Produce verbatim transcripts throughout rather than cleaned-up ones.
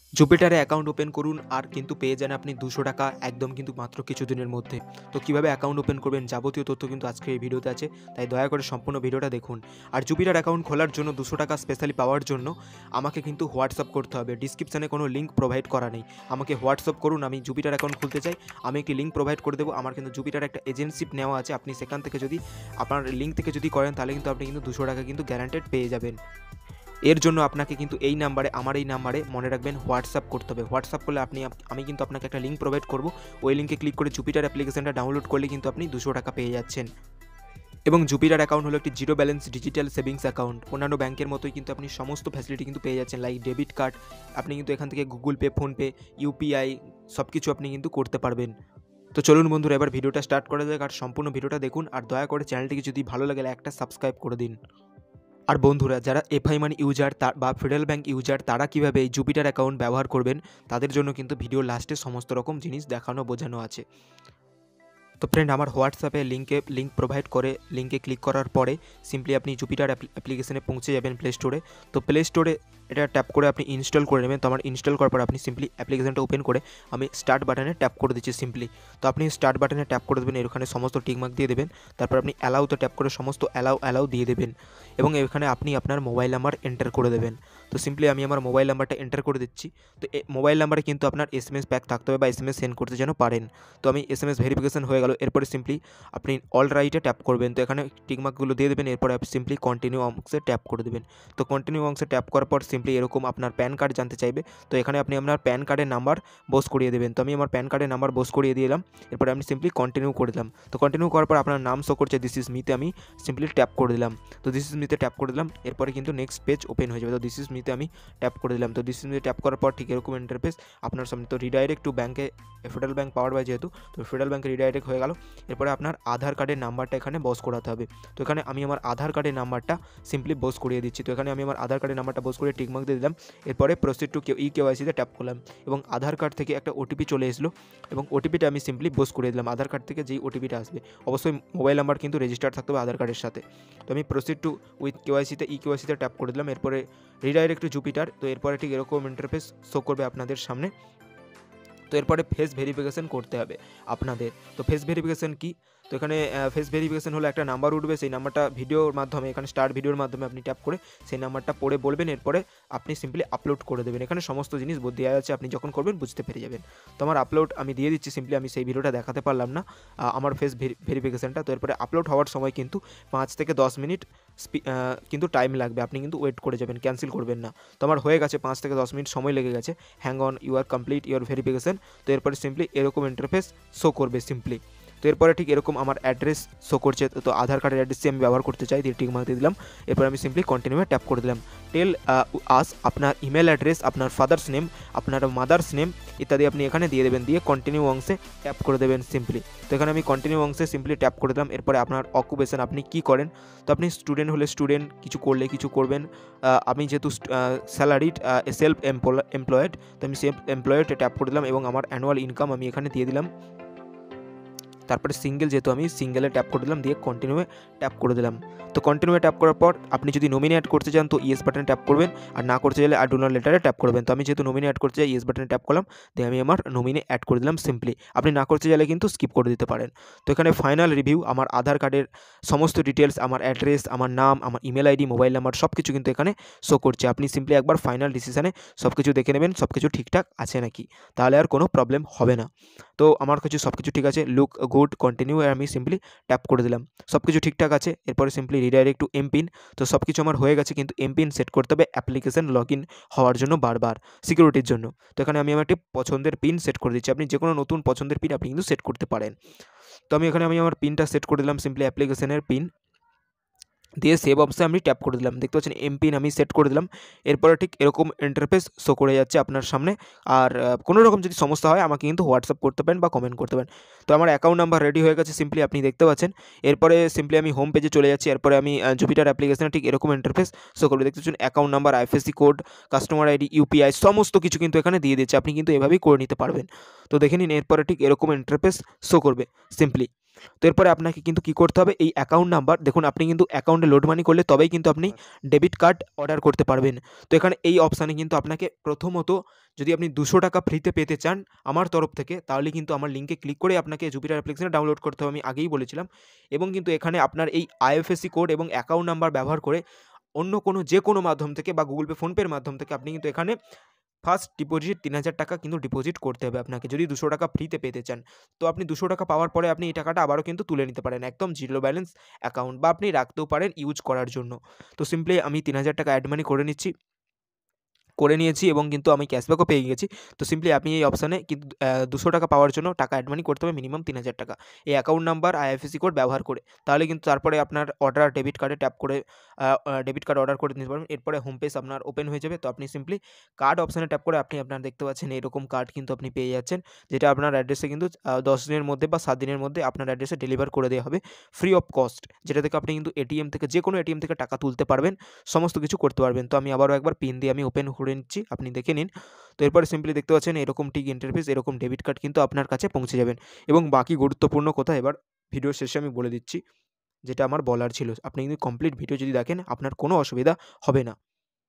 জুপিটারে account open করুন আর কিন্তু পেয়ে যান আপনি দুশো টাকা একদম কিন্তু মাত্র কিছুদিনের মধ্যে। তো কীভাবে অ্যাকাউন্ট ওপেন করবেন যাবতীয় তথ্য কিন্তু আজকের এই ভিডিওতে আছে, তাই দয়া করে সম্পূর্ণ ভিডিওটা দেখুন। আর জুপিটার অ্যাকাউন্ট খোলার জন্য দুশো টাকা স্পেশালি পাওয়ার জন্য আমাকে কিন্তু হোয়াটসঅ্যাপ করতে হবে। ডিসক্রিপশানে কোনো লিঙ্ক প্রোভাইড করা নেই, আমাকে হোয়াটসঅ্যাপ করুন। আমি জুপিটার অ্যাকাউন্ট খুলতে চাই, আমি একটি লিঙ্ক প্রোভাইড করে দেবো। আমার কিন্তু জুপিটার একটা এজেন্সিপ নেওয়া আছে, আপনি সেখান থেকে যদি আপনার লিঙ্ক থেকে যদি করেন তাহলে কিন্তু আপনি কিন্তু দুশো টাকা কিন্তু গ্যারান্টেড পেয়ে যাবেন। এর জন্য আপনাকে কিন্তু এই নাম্বারে, আমার এই নাম্বারে মনে রাখবেন হোয়াটসঅ্যাপ করতে হবে। হোয়াটসঅ্যাপ করলে আপনি আমি কিন্তু আপনাকে একটা লিঙ্ক প্রোভাইড করব, ওই লিঙ্কে ক্লিক করে জুপিটার অ্যাপ্লিকেশনটা ডাউনলোড করলে কিন্তু আপনি দুশো টাকা পেয়ে যাচ্ছেন। এবং জুপিটার অ্যাকাউন্ট হলো একটি zero balance digital savings account. অন্যান্য ব্যাংকের মতোই কিন্তু আপনি সমস্ত ফ্যাসিলিটি কিন্তু পেয়ে যাচ্ছেন, লাইক ডেবিট কার্ড। আপনি কিন্তু এখান থেকে গুগল পে, ফোনপে, ইউপিআই সব কিছু আপনি কিন্তু করতে পারবেন। তো চলুন বন্ধুরা, এবার ভিডিওটা স্টার্ট করা যাক আর সম্পূর্ণ ভিডিওটা দেখুন। আর দয়া করে চ্যানেলটিকে যদি ভালো লাগে একটা সাবস্ক্রাইব করে দিন। আর বন্ধুরা, যারা এফআই মানি ইউজার বা ফেডারেল ব্যাঙ্ক ইউজার, তারা কীভাবে এই জুপিটার অ্যাকাউন্ট ব্যবহার করবেন তাদের জন্য কিন্তু ভিডিও লাস্টে সমস্ত রকম জিনিস দেখানো বোঝানো আছে। তো ফ্রেন্ড, আমার হোয়াটসঅ্যাপে লিঙ্কে লিঙ্ক প্রোভাইড করে লিঙ্কে ক্লিক করার পরে সিম্পলি আপনি জুপিটার অ্যাপ্লিকেশনে পৌঁছে যাবেন প্লে স্টোরে। তো প্লে স্টোরে এটা ট্যাপ করে আপনি ইনস্টল করে নেবেন। তো আমার ইনস্টল করার পর আপনি সিম্পলি অ্যাপ্লিকেশনটা ওপেন করে আমি স্টার্ট বাটনে ট্যাপ করে দিচ্ছি সিম্পলি। তো আপনি স্টার্ট বাটনে ট্যাপ করে দেবেন, এখানে সমস্ত টিকমার্ক দিয়ে দেবেন। তারপর আপনি অ্যালাউতে ট্যাপ করে সমস্ত অ্যালাউ অ্যালাউ দিয়ে দেবেন এবং এখানে আপনি আপনার মোবাইল নাম্বার এন্টার করে দেবেন। তো সিম্পলি আমি আমার মোবাইল নাম্বারটা এন্টার করে দিচ্ছি। তো মোবাইল নাম্বারে কিন্তু আপনার এস এম এস প্যাক থাকতে হবে বা এস এম এস সেন্ড করতে যেন পারেন। তো আমি এস এম এস ভেরিফিকেশন হয়ে গেল। এরপরে সিম্পলি আপনি অল রাইটে ট্যাপ করবেন। তো এখানে টিকমার্কগুলো দিয়ে দেবেন, এরপরে আপনি সিম্পলি কন্টিনিউ অংশে ট্যাপ করে দেবেন। তো কন্টিনিউ অংশে ট্যাপ করার পর সিম্পলি এরকম আপনার প্যান কার্ড জানতে চাইবে। তো এখানে আপনি আপনার প্যান কার্ডের নাম্বার বোস করিয়ে দেবেন। তো আমি আমার প্যান কার্ডের নাম্বার বোস করিয়ে দিলাম। এরপরে আমি সিম্পলি কন্টিনিউ করে দিলাম। তো কন্টিনিউ করার পর আপনার নাম শো করছে দিস ইজ মিতে, আমি সিম্পলি ট্যাপ করে দিলাম। তো দিস ইজ মিতে ট্যাপ করে দিলাম। এরপরে কিন্তু নেক্সট পেজ ওপেন হয়ে যাবে। তো দিস ইজ মিতে আমি ট্যাপ করে দিলাম। তো দিস ইজ মিতে ট্যাপ করার পর ঠিক এরকম ইন্টারফেস আপনার সামনে। তো রিডাইরেক্ট টু ব্যাঙ্কে, ফেডারেল ব্যাঙ্ক পাওয়ার বাই যেহেতু, তো ফেডারেল ব্যাঙ্কে রিডাইরেক্ট হয়ে গেল। এরপরে আপনার আধার কার্ডের নাম্বারটা এখানে বস করাতে হবে। তো এখানে আমি আমার আধার কার্ডের নাম্বারটা সিম্পলি বস করিয়ে দিচ্ছি। তো এখানে আমি আমার আধার কার্ডের নাম্বারটা বস করে টিকমার্ক দিয়ে দিলাম। এরপরে প্রসিড টু ই কেওয়াইসিতে ট্যাপ করলাম এবং আধার কার্ড থেকে একটা ওটিপি চলে এসলো এবং ওটিপিটা আমি সিম্পলি বস করিয়ে দিলাম। আধার কার্ড থেকে যেই ওটিপিটা আসবে, অবশ্যই মোবাইল নাম্বার কিন্তু রেজিস্টার থাকতে হবে আধার কার্ডের সাথে। তো আমি প্রসিড টু উইথ কেওয়াইসিতে ই কেওয়াইসিতে ট্যাপ করে দিলাম। এরপরে রিডাইরেক্ট টু জুপিটার। তো এরপরে ঠিক এরকম ইন্টারফেস শো করবে আপনাদের সামনে। তো এরপরে ফেস ভেরিফিকেশন করতে হবে আপনাদের। তো ফেস ভেরিফিকেশন কি? তো এখানে ফেস ভেরিফিকেশন হলো একটা নাম্বার উঠবে, সেই নাম্বারটা ভিডিওর মাধ্যমে, এখানে স্টার্ট ভিডিওর মাধ্যমে আপনি ট্যাপ করে সেই নাম্বারটা পড়ে বলবেন। এরপরে আপনি সিম্পলি আপলোড করে দেবেন। এখানে সমস্ত জিনিস দেওয়া আছে, আপনি যখন করবেন বুঝতে পেরে যাবেন। তো আমার আপলোড আমি দিয়ে দিচ্ছি সিম্পলি, আমি সেই ভিডিওটা দেখাতে পারলাম না আমার ফেস ভেরিফিকেশনটা। তো এরপরে আপলোড হওয়ার সময় কিন্তু পাঁচ থেকে দশ মিনিট কিন্তু টাইম লাগবে, আপনি কিন্তু ওয়েট করে যাবেন, ক্যান্সেল করবেন না। তো আমার হয়ে গেছে, পাঁচ থেকে দশ মিনিট সময় লেগে গেছে। Hang on, you are complete your verification. তো এরপরে সিম্পলি এরকম ইন্টারফেস শো করবে সিম্পলি। তো এরপরে ঠিক এরকম আমার অ্যাড্রেস শো করছে। তো আধার কার্ডের অ্যাড্রেসটি আমি ব্যবহার করতে চাই, দিয়ে টিক মার্ক দিয়ে দিলাম। এরপর আমি সিম্পলি কন্টিনিউ ট্যাপ করে দিলাম। টেল আস আপনার ইমেল অ্যাড্রেস, আপনার ফাদার্স নেম, আপনার মাদার্স নেম ইত্যাদি আপনি এখানে দিয়ে দেবেন, দিয়ে কন্টিনিউ অংশে ট্যাপ করে দেবেন সিম্পলি। তো এখানে আমি কন্টিনিউ অংশে সিম্পলি ট্যাপ করে দিলাম। এরপরে আপনার অকুপেশন, আপনি কী করেন। তো আপনি স্টুডেন্ট হলে স্টুডেন্ট, কিছু করলে কিছু করবেন। আমি যেহেতু স্যালারিড সেলফ এমপ্লয়েড, তো আমি সেলফ এমপ্লয়েড ট্যাপ করে দিলাম এবং আমার অ্যানুয়াল ইনকাম আমি এখানে দিয়ে দিলাম। তারপরে সিঙ্গেল, যেহেতু আমি সিঙ্গেলে ট্যাপ করে দিলাম, দিয়ে কন্টিনিউয়ে ট্যাপ করে দিলাম। তো কন্টিনিউয়ে ট্যাপ করার পর আপনি যদি নমিনি অ্যাড করতে চান তো ইয়েস বাটনে ট্যাপ করবেন, আর না করতে চাইলে আর ডু নট লেটারে ট্যাপ করবেন। তো আমি যেহেতু নমিনি অ্যাড করতে চাই, ইয়েস বাটনে ট্যাপ করলাম, দিয়ে আমি আমার নমিনি অ্যাড করে দিলাম সিম্পলি। আপনি না করতে চাইলে কিন্তু স্কিপ করে দিতে পারেন। তো এখানে ফাইনাল রিভিউ, আমার আধার কার্ডের সমস্ত ডিটেলস, আমার অ্যাড্রেস, আমার নাম, আমার ইমেল আইডি, মোবাইল নাম্বার সব কিছু কিন্তু এখানে শো করছে। আপনি সিম্পলি একবার ফাইনাল ডিসিশনে সব কিছু দেখে নেবেন সব কিছু ঠিকঠাক আছে নাকি, তাহলে আর কোনো প্রবলেম হবে না। তো আমার কাছে সব কিছু ঠিক আছে, লুক গুড, কন্টিনিউ, আমি সিম্পলি ট্যাপ করে দিলাম। সব কিছু ঠিকঠাক আছে। এরপরে সিম্পলি রিডাইরেক্ট টু এমপিন। তো সব কিছু আমার হয়ে গেছে, কিন্তু এমপিন সেট করতে হবে অ্যাপ্লিকেশন লগ ইন হওয়ার জন্য বারবার, সিকিউরিটির জন্য। তো এখানে আমি আমার একটি পছন্দের পিন সেট করে দিচ্ছি। আপনি যে কোনো নতুন পছন্দের পিন আপনি কিন্তু সেট করতে পারেন। তো আমি এখানে আমি আমার পিনটা সেট করে দিলাম সিম্পলি, অ্যাপ্লিকেশনের পিন দিয়ে সেভ অপশনে আমি ট্যাপ করে দিলাম। দেখতে পাচ্ছেন এমপিন আমি সেট করে দিলাম। এরপরে ঠিক এরকম ইন্টারফেস শো করে যাচ্ছে আপনার সামনে। আর কোনো রকম যদি সমস্যা হয় আমাকে কিন্তু হোয়াটসঅ্যাপ করতে পারেন বা কমেন্ট করতে পারেন। তো আমার অ্যাকাউন্ট নাম্বার রেডি হয়ে গেছে সিম্পলি, আপনি দেখতে পাচ্ছেন। এরপরে সিম্পলি আমি হোম পেজে চলে যাচ্ছি। এরপরে আমি জুপিটার অ্যাপ্লিকেশনে ঠিক এরকম ইন্টারফেস শো করবে। দেখতে পাচ্ছেন account number, IFSC code, customer ID, UPI সমস্ত কিছু কিন্তু এখানে দিয়ে দিচ্ছে। আপনি কিন্তু এভাবেই করে নিতে পারবেন। তো দেখে নিন, এরপরে ঠিক এরকম ইন্টারফেস শো করবে সিম্পলি। তো এরপরে আপনাকে কিন্তু কী করতে হবে, এই অ্যাকাউন্ট নাম্বার দেখুন, আপনি কিন্তু অ্যাকাউন্টে লোড মানি করলে তবেই কিন্তু আপনি ডেবিট কার্ড অর্ডার করতে পারবেন। তো এখানে এই অপশানে কিন্তু আপনাকে প্রথমত যদি আপনি দুশো টাকা ফ্রিতে পেতে চান আমার তরফ থেকে, তাহলে কিন্তু আমার লিঙ্কে ক্লিক করে আপনাকে জুপিটার অ্যাপ্লিকেশনটা ডাউনলোড করতে হবে, আমি আগেই বলেছিলাম। এবং কিন্তু এখানে আপনার এই আইএফএসসি কোড এবং অ্যাকাউন্ট নাম্বার ব্যবহার করে অন্য কোনো যে কোনো মাধ্যম থেকে বা গুগল পে, ফোনপের মাধ্যম থেকে আপনি কিন্তু এখানে ফার্স্ট ডিপোজিট তিন হাজার টাকা কিন্তু ডিপোজিট করতে হবে আপনাকে, যদি দুশো টাকা ফ্রিতে পেতে চান। তো আপনি দুশো টাকা পাওয়ার পরে আপনি এই টাকাটা আবারও কিন্তু তুলে নিতে পারেন, একদম জিরো ব্যালেন্স অ্যাকাউন্ট, বা আপনি রাখতেও পারেন ইউজ করার জন্য। তো সিম্পলি আমি তিন হাজার টাকা অ্যাড মানি করে নিচ্ছি, করে নিয়েছি এবং কিন্তু আমি ক্যাশব্যাকও পেয়ে গেছি। তো সিম্পলি আপনি এই অপশানে কিন্তু দুশো টাকা পাওয়ার জন্য টাকা অ্যাড মানি করতে হবে মিনিমাম তিন হাজার টাকা, এই অ্যাকাউন্ট নাম্বার আইএফএসসি কোড ব্যবহার করে। তাহলে কিন্তু তারপরে আপনার অর্ডার ডেবিট কার্ডে ট্যাপ করে ডেবিট কার্ড অর্ডার করে নিতে পারবেন। এরপরে হোম পেজ আপনার ওপেন হয়ে যাবে। তো আপনি সিম্পলি কার্ড অপশানে ট্যাপ করে আপনি আপনার দেখতে পাচ্ছেন এরকম কার্ড কিন্তু আপনি পেয়ে যাচ্ছেন, যেটা আপনার অ্যাড্রেসে কিন্তু দশ দিনের মধ্যে বা সাত দিনের মধ্যে আপনার অ্যাড্রেসে ডেলিভার করে দেওয়া হবে ফ্রি অফ কস্ট, যেটা থেকে আপনি কিন্তু এটিএম থেকে যে কোনো এটিএম থেকে টাকা তুলতে পারবেন, সমস্ত কিছু করতে পারবেন। তো আমি আবারও একবার পিন দিয়ে আমি ওপেন করে নিচ্ছি, আপনি দেখে নিন। তো এরপরে সিম্পলি দেখতে পাচ্ছেন এরকম ঠিক ইন্টারফেস, এরকম ডেবিট কার্ড কিন্তু আপনার কাছে পৌঁছে যাবেন। এবং বাকি গুরুত্বপূর্ণ কথা এবার ভিডিওর শেষে আমি বলে দিচ্ছি, যেটা আমার বলার ছিল। আপনি কিন্তু কমপ্লিট ভিডিও যদি দেখেন আপনার কোনো অসুবিধা হবে না।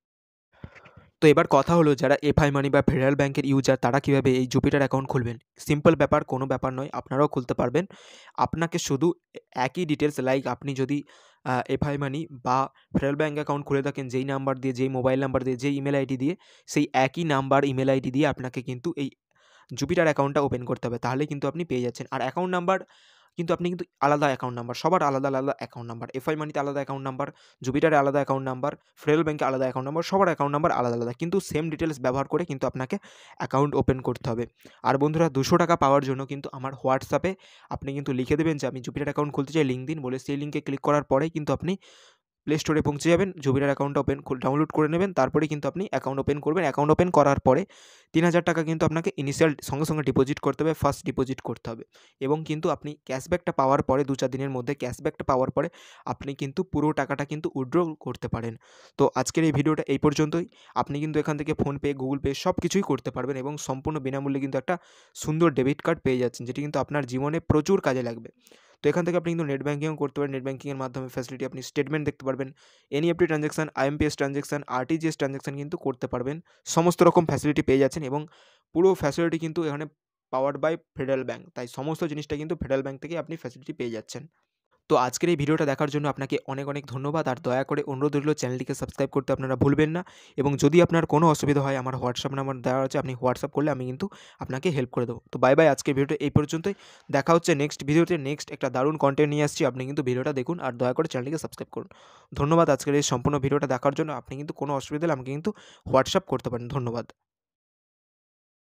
তো এবার কথা হলো, যারা এফআই মানি বা ফেডারেল ব্যাংকের ইউজার তারা কীভাবে এই জুপিটার অ্যাকাউন্ট খুলবেন। সিম্পল ব্যাপার, কোনো ব্যাপার নয়, আপনারাও খুলতে পারবেন। আপনাকে শুধু একই ডিটেলস, লাইক আপনি যদি এফআই মানি বা ফেডারেল ব্যাংক অ্যাকাউন্ট খুলে থাকেন, যেই নাম্বার দিয়ে, যেই মোবাইল নাম্বার দিয়ে, যেই ইমেল আইডি দিয়ে, সেই একই নাম্বার ইমেল আইডি দিয়ে আপনাকে কিন্তু এই জুপিটার অ্যাকাউন্টটা ওপেন করতে হবে, তাহলে কিন্তু আপনি পেয়ে যাচ্ছেন। আর অ্যাকাউন্ট নাম্বার কিন্তু আপনি কিন্তু আলাদা অ্যাকাউন্ট নাম্বার, সবার আলাদা আলাদা অ্যাকাউন্ট নাম্বার, এফআই মানিতে আলাদা অ্যাকাউন্ট নাম্বার, জুপিটারে আলাদা অ্যাকাউন্ট নাম্বার, ফেডারেল ব্যাংকে আলাদা অ্যাকাউন্ট নাম্বার, সবার অ্যাকাউন্ট নাম্বার আলাদা আলাদা, কিন্তু সেম ডিটেলস ব্যবহার করে কিন্তু আপনাকে অ্যাকাউন্ট ওপেন করতে হবে। আর বন্ধুরা, দুশো টাকা পাওয়ার জন্য কিন্তু আমার হোয়াটসঅ্যাপে আপনি কিন্তু লিখে দেবেন যে আমি জুপিটার অ্যাকাউন্ট খুলতে চাই, লিঙ্ক দিন বলে, সেই লিঙ্কে ক্লিক করার পরেই কিন্তু আপনি প্লে স্টোরে পৌঁছে যাবেন, জুপিটার অ্যাকাউন্টটা ওপেন ডাউনলোড করে নেবেন, তারপরে কিন্তু আপনি অ্যাকাউন্ট ওপেন করবেন। অ্যাকাউন্ট ওপেন করার পরে তিন হাজার টাকা কিন্তু আপনাকে ইনিশিয়াল সঙ্গে সঙ্গে ডিপোজিট করতে হবে, ফার্স্ট ডিপোজিট করতে হবে। এবং কিন্তু আপনি ক্যাশব্যাকটা পাওয়ার পরে দু চার দিনের মধ্যে ক্যাশব্যাকটা পাওয়ার পরে আপনি কিন্তু পুরো টাকাটা কিন্তু উইথড্র করতে পারেন। তো আজকের এই ভিডিওটা এই পর্যন্তই। আপনি কিন্তু এখান থেকে ফোনপে, গুগল পে সব কিছুই করতে পারবেন এবং সম্পূর্ণ বিনামূল্যে কিন্তু একটা সুন্দর ডেবিট কার্ড পেয়ে যাচ্ছেন, যেটি কিন্তু আপনার জীবনে প্রচুর কাজে লাগবে। তো এখান থেকে আপনি কিন্তু নেট ব্যাঙ্কিংও করতে পারেন, নেট ব্যাঙ্কিংয়ের মাধ্যমে ফ্যাসিলিটি আপনি স্টেটমেন্ট দেখতে পারবেন, NEFT transaction, IMPS transaction, RTGS transaction কিন্তু করতে পারবেন, সমস্ত রকম ফ্যাসিলিটি পেয়ে যাচ্ছেন। এবং পুরো ফ্যাসিলিটি কিন্তু এখানে পাওয়ার্ড বাই ফেডারেল ব্যাংক, তাই সমস্ত জিনিসটা কিন্তু ফেডারেল ব্যাংক থেকে আপনি ফ্যাসিলিটি পেয়ে যাচ্ছেন। তো আজকের এই ভিডিওটা দেখার জন্য আপনাকে অনেক অনেক ধন্যবাদ। আর দয়া করে অনুরোধ রইল, চ্যানেলটিকে সাবস্ক্রাইব করতে আপনারা ভুলবেন না। এবং যদি আপনার কোনো অসুবিধা হয়, আমার হোয়াটসঅ্যাপ নাম্বার দেওয়া আছে, আপনি হোয়াটসঅ্যাপ করলে আমি কিন্তু আপনাকে হেল্প করে দেবো। তো বাই বাই, আজকের ভিডিওটা এই পর্যন্তই। দেখা হচ্ছে নেক্সট ভিডিওতে, নেক্সট একটা দারুণ কন্টেন্ট নিয়ে আসছি। আপনি কিন্তু ভিডিওটা দেখুন আর দয়া করে চ্যানেলটিকে সাবস্ক্রাইব করুন। ধন্যবাদ আজকের এই সম্পূর্ণ ভিডিওটা দেখার জন্য। আপনি কিন্তু কোনো অসুবিধা হলে আমাকে কিন্তু হোয়াটসঅ্যাপ করতে পারেন। ধন্যবাদ।